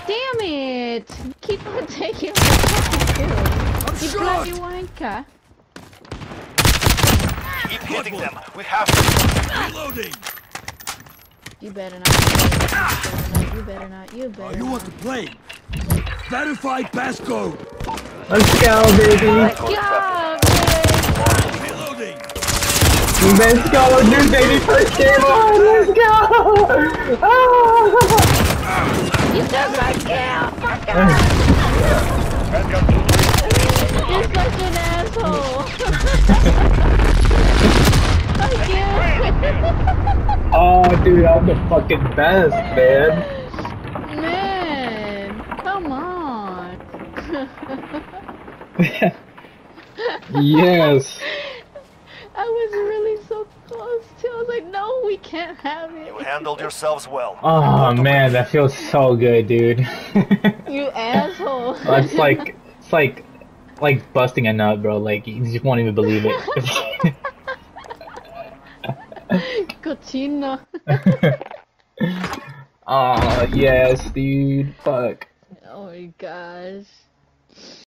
Damn it! You keep on taking my fucking kills. You bloody wanker. Keep hitting them. We have to. Reloading. You better not. You better not. You better not. You want to play? Verify passcode. Let's go, baby. Let's go, baby. Reloading. Let's go, dude, baby. First game on. Let's go. Ah. You took my kill. Fuck off. You're such an asshole. Fuck you. Oh, dude, I'm the fucking best, man. Man, come on. Yes. I was really so close too. I was like, no, we can't have it. You handled yourselves well. Oh man, that feels so good, dude. You asshole. It's like busting a nut, bro. Like you just won't even believe it. Cochino. Oh yes, dude. Fuck. Oh my gosh.